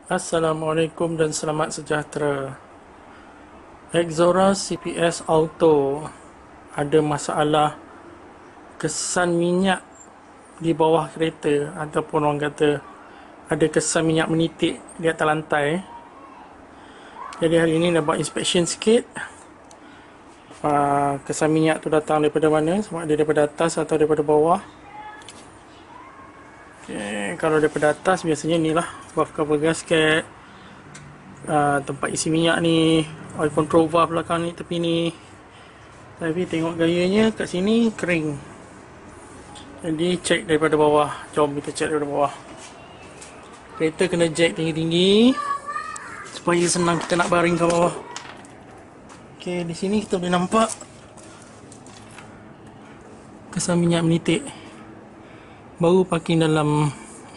Assalamualaikum dan selamat sejahtera. Exora CPS Auto ada masalah kesan minyak di bawah kereta, ataupun orang kata ada kesan minyak menitik di atas lantai. Jadi hari ini nak buat inspection sikit. Kesan minyak tu datang daripada mana, sama ada daripada atas atau daripada bawah. Kalau daripada atas biasanya ni lah valve cover gasket, tempat isi minyak ni, oil control valve belakang ni, tepi ni. Tapi tengok gayanya kat sini kering. Jadi check daripada bawah. Jom kita check daripada bawah. Kereta kena jack tinggi-tinggi supaya senang kita nak baring ke bawah. Okey, di sini kita boleh nampak kesan minyak menitik. Baru parking dalam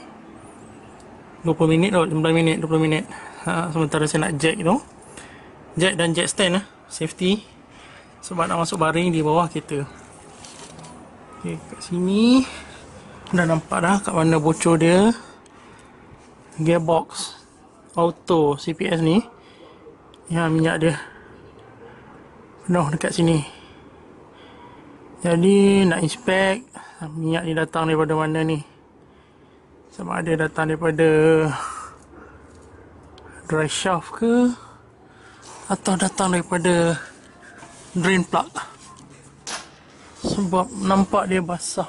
20 minit atau 15 minit, 20 minit. Sementara saya nak jack tu. Jack dan jack stand safety. Sebab nak masuk baring di bawah kereta. Okay, kat sini dah nampak dah kat mana bocor dia. Gearbox auto CPS ni, yang minyak dia penuh dekat sini. Jadi nak inspect minyak ni datang daripada mana ni. Sama ada datang daripada dry shaft ke, atau datang daripada drain plug. Sebab nampak dia basah.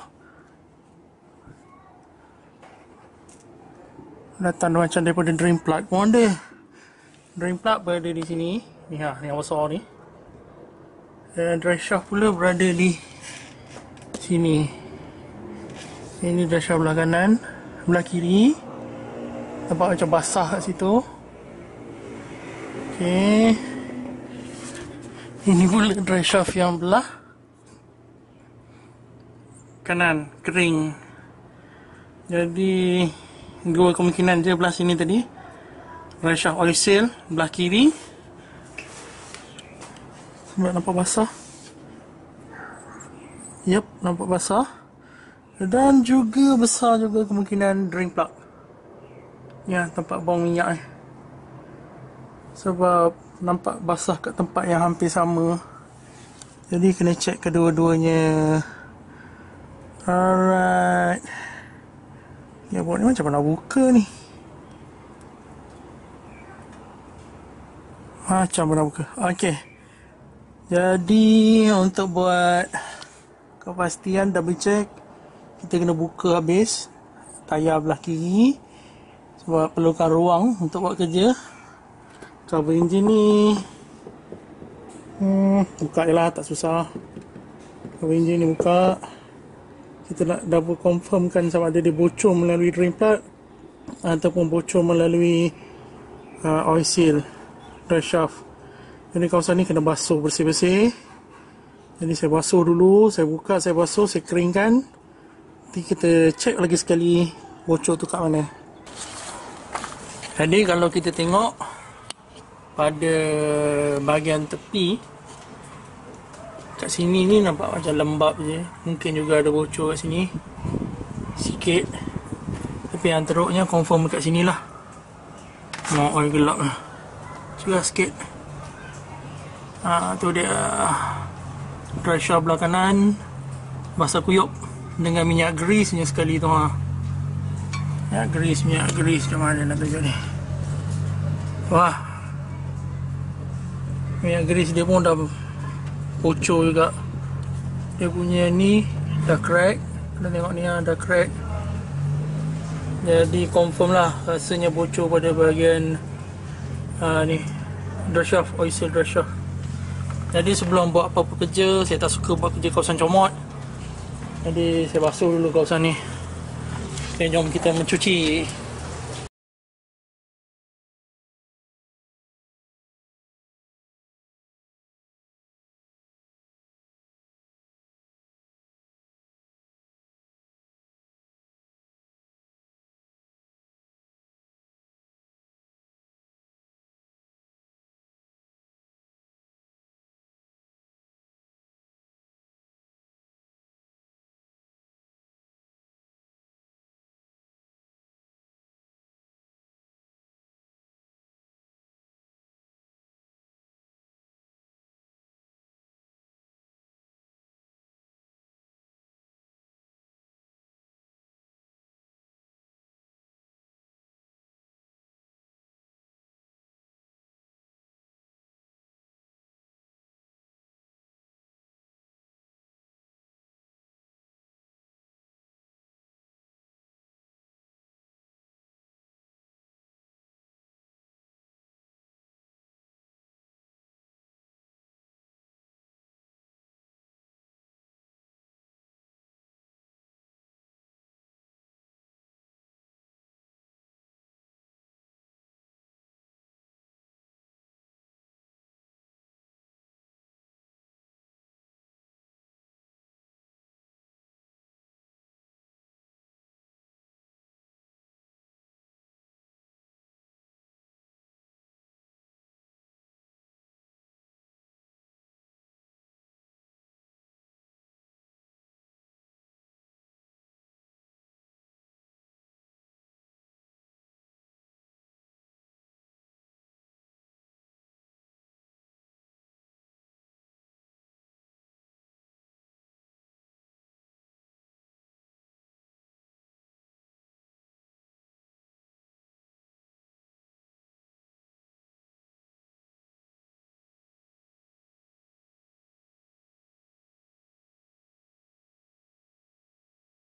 Datang macam daripada drain plug pun ada. Drain plug berada di sini. Ni yang besar ni. Dan dry shaft pula berada di sini. Ini dry shaft belah kanan, belah kiri. Nampak macam basah kat situ. Okey. Ini pula dry shaft yang belah kanan, kering. Jadi dua kemungkinan je belah sini tadi. Dry shaft oil seal belah kiri. Sebab nampak basah. Yep, nampak basah. Dan juga besar juga kemungkinan drain plug. Ya, tempat buang minyak ni. Sebab nampak basah kat tempat yang hampir sama. Jadi kena check kedua-duanya. Alright. Ya, buat ni macam mana buka ni? Macam mana buka? Okey. Jadi untuk buat kepastian double check, kita kena buka habis tayar belah kiri. Sebab perlukan ruang untuk buat kerja. Cover enjin ni buka je lah, tak susah. Cover enjin ni buka. Kita nak double confirmkan sama ada dia bocor melalui drain plug ataupun bocor melalui oil seal dry shaft. Jadi kawasan ni kena basuh bersih-bersih. Jadi saya basuh dulu, saya buka, saya basuh, saya keringkan. Nanti kita check lagi sekali bocor tu kat mana. Jadi kalau kita tengok pada bahagian tepi kat sini ni nampak macam lembab je. Mungkin juga ada bocor kat sini sikit. Tapi yang teruknya confirm kat sini lah. Mau oil gelap lah. Celah sikit. Tu dia dry shaft belah kanan basah kuyup dengan minyak grease nya sekali tu. Minyak grease macam mana nak tunjuk ni. Wah, minyak grease dia pun dah bocor juga. Dia punya ni dah crack. Kita tengok ni dah crack. Jadi confirm lah rasanya bocor pada bahagian ni dry shaft, oil seal dry shaft. Jadi sebelum buat apa-apa kerja, saya tak suka buat kerja kawasan comot. Jadi saya basuh dulu kawasan ni. Okay, jom kita mencuci.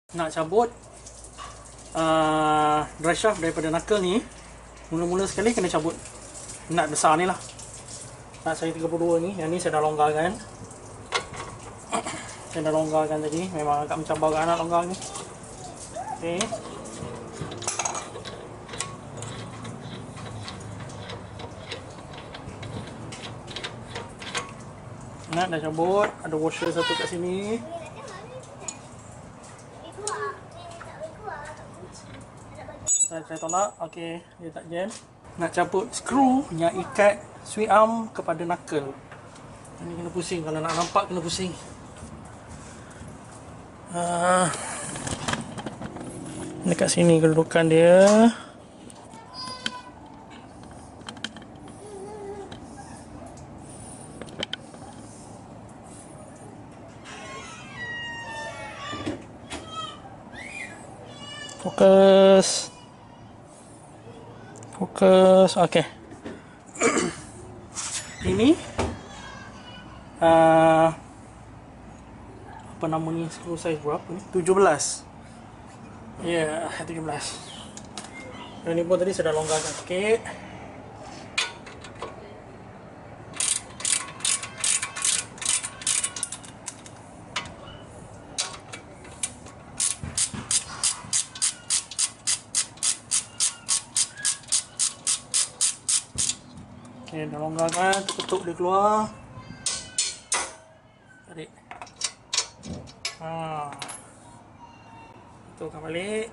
Nak cabut drive shaft daripada knuckle ni, mula-mula sekali kena cabut nut besar ni lah. Nut saya 32 ni, yang ni saya dah longgarkan. Saya dah longgarkan tadi, memang agak mencabar kat anak longgar ni. Okay. Nut dah cabut, ada washer satu kat sini. Saya tolak, okey, dia tak jam. Nak cabut skru yang ikat swing arm kepada knuckle. Ini kena pusing, kalau nak nampak kena pusing. Dekat sini kedudukan dia. Fokus. Fokus, okey. Ini apa nama ni, skru size berapa ni? 17. Ya, 17. Yang ni pun tadi saya dah longgarkan sikit. Okay, dah longgarkan, ketuk dia keluar. Tarik. Betulkan balik.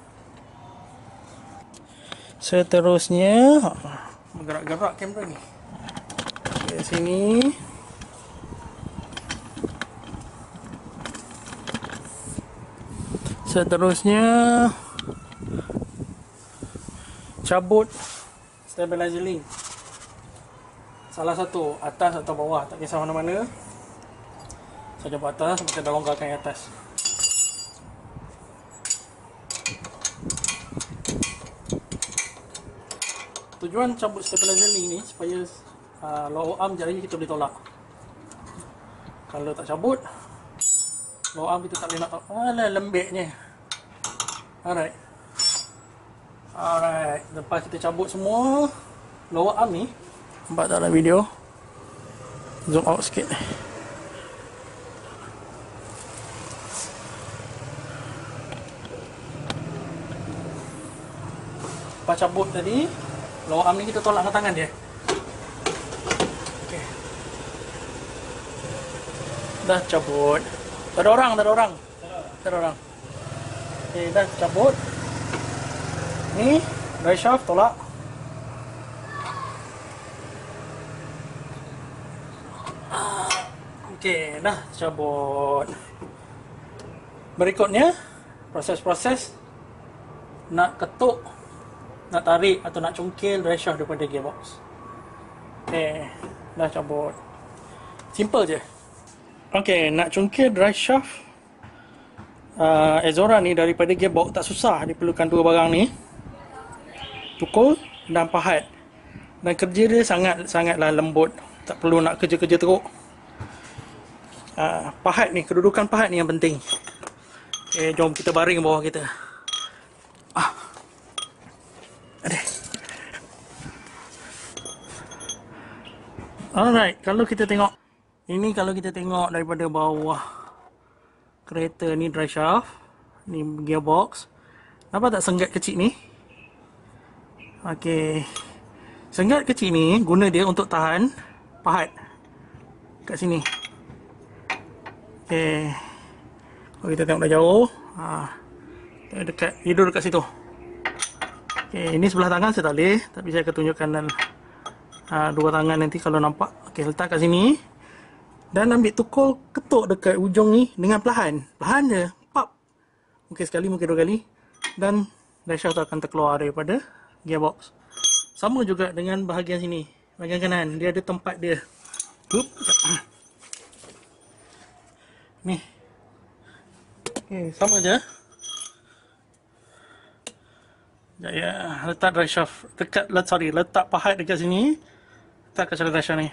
Seterusnya, bergerak-gerak kamera ni. Okay, sini. Seterusnya, cabut stabilizer link. Salah satu, atas atau bawah, tak kisah mana-mana. Saya cabut atas, sampai dah longgarkan yang atas. Tujuan cabut stabilizer link ni supaya lower arm jari kita boleh tolak. Kalau tak cabut, lower arm kita tak boleh nak tolak. Alah, lembeknya. Alright. Lepas kita cabut semua lower arm ni, nampak tak dalam video? Zoom out sikit. Lepas cabut tadi, lower arm ni kita tolak dengan tangan dia. Okay. Dah cabut. Tak ada orang. Okay, dah cabut. Ni, drive shaft tolak. Okey, dah cabut. Berikutnya, proses-proses nak ketuk, nak tarik atau nak congkel drive shaft daripada gearbox. Okey, dah cabut. Simple je. Okey, nak congkel drive shaft Ezora ni daripada gearbox tak susah. Diperlukan dua barang ni, tukul dan pahat. Dan kerja dia sangatlah lembut. Tak perlu nak kerja-kerja teruk. Pahat ni, kedudukan pahat ni yang penting. Okay, jom kita baring bawah kita. Aduh. Alright, kalau kita tengok ini, kalau kita tengok daripada bawah kereta ni, drive shaft ni, gearbox, nampak tak senggat kecil ni? Okey, senggat kecil ni guna dia untuk tahan pahat kat sini. Okay. Kalau kita tengok dah jauh, dekat, tidur dekat situ. Okay, ini sebelah tangan saya tak boleh, tapi saya akan tunjukkan dua tangan nanti kalau nampak. Okay, letak kat sini dan ambil tukul, ketuk dekat ujung ni dengan perlahan je, pop. Mungkin sekali, mungkin dua kali, dan drive shaft akan terkeluar daripada gearbox. Sama juga dengan bahagian sini, bahagian kanan, dia ada tempat dia. Ni. Okay, sama je. Ya, letak drive shaft dekat, letak pahat dekat sini. Letak kat drive shaft ni.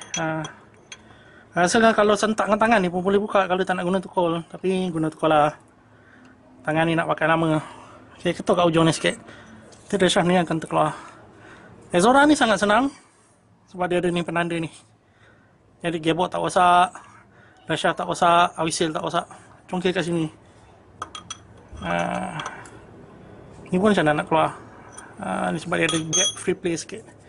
Rasakan kalau sentak dengan tangan ni pun boleh buka kalau tak nak guna tukul, tapi guna tukul lah. tangan ni nak pakai lama. Saya ketuk kat ujung ni sikit. Nanti driveshaft ni akan terkeluar. Exora ni sangat senang sebab dia ada ni penanda ni. Jadi gearbox tak rosak, driveshaft tak rosak, oil tak rosak. Congkir kat sini. Ni pun macam nak keluar. Ni sebab dia ada gap free play sikit.